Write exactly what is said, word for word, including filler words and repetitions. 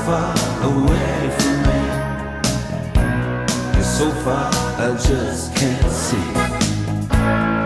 far away from me. You're so far, I just can't see.